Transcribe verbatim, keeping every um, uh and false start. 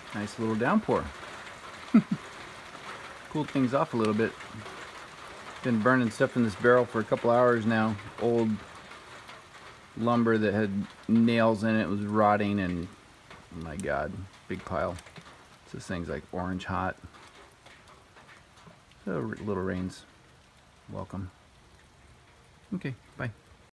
Nice little downpour. Cooled things off a little bit. Been burning stuff in this barrel for a couple hours now. Old lumber that had nails in it was rotting, and oh my god, big pile. So this thing's like orange hot. So little rains, welcome. Okay, bye.